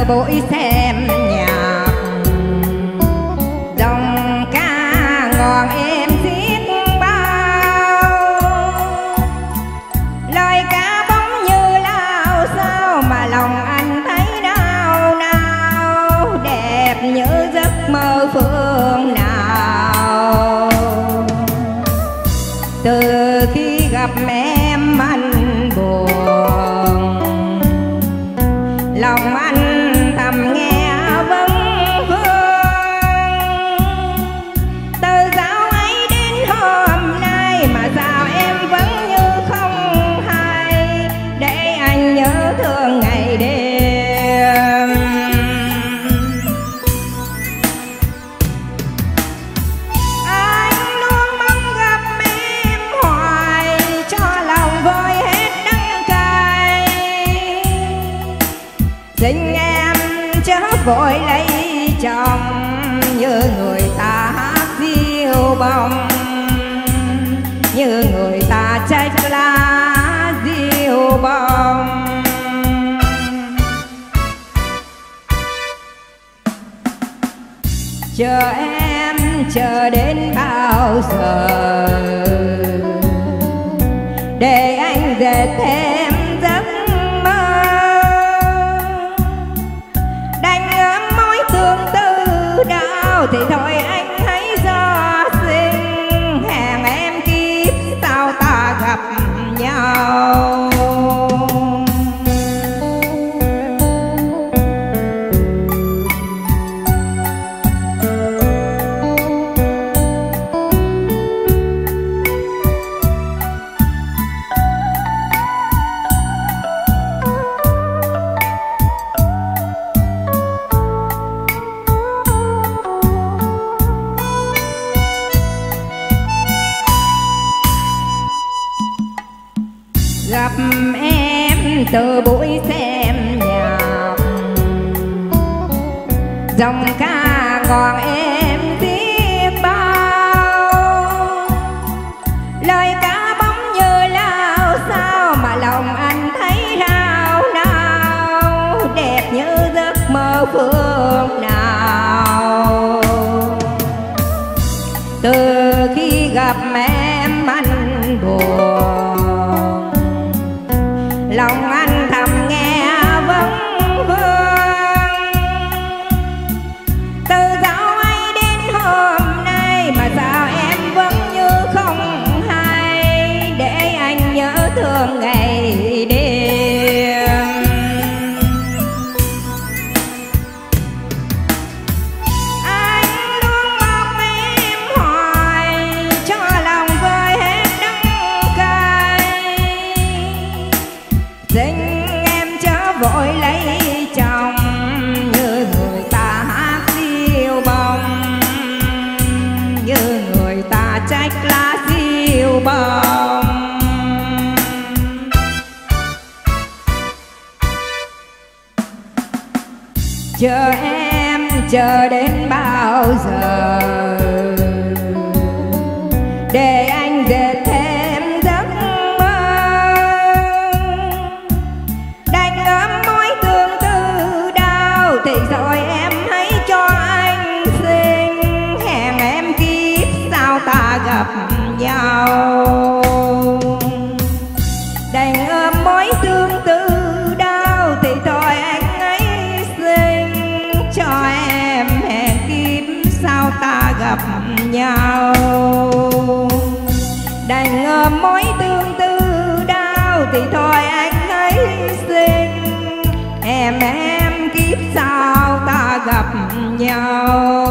buổi xem nhạc, dòng ca ngọt êm xiết bao, lời ca bóng như lao sao mà lòng anh thấy nao nao, đẹp như giấc mơ phương nào. Từ khi gặp em anh buồn, lòng anh thầm nghe vấn vương. Từ dạo ấy đến hôm nay mà sao em vẫn như không hay, để anh nhớ thương ngày đêm. Anh luôn mong gặp em hoài, cho lòng vơi hết đắng cay. Xin em chớ vội lấy chồng, như người ta hát diêu bông, như người ta trách lá diêu bông. Chờ em chờ đến bao giờ, để anh dệt thêm giấc mơ. Đành ấm mối tương tư đau thì thôi anh hãy do sinh, hẹn em kiếp sau ta gặp nhau. Gặp em từ buổi xem nhạc, dòng ca ngọt êm xiết bao, lời ca bóng như lao sao mà lòng anh thấy nao nao, đẹp như giấc mơ phương nào. Từ khi gặp em anh buồn, lòng anh thầm nghe vấn vương. Từ dạo ấy đến hôm nay mà sao em vẫn như không hay, để anh nhớ thương ngày đêm. Anh luôn mong em hoài, cho lòng vơi hết đắng cay. Xin em chớ vội lấy chồng, như người ta hát diêu bông, như người ta trách lá diêu bông. Chờ em chờ đến bao giờ, để anh dệt thêm giấc mơ. Đành ấm mối tương tư đau thì rồi em hãy cho anh sinh, hẹn em kiếp sau ta gặp nhau. Đành ấm mối tương tư đau thì thôi anh hãy sinh, cho em hẹn kiếp sau ta gặp nhau. Đành ôm mối tương tư đau thì thôi anh hãy sinh, em kiếp sau ta gặp nhau.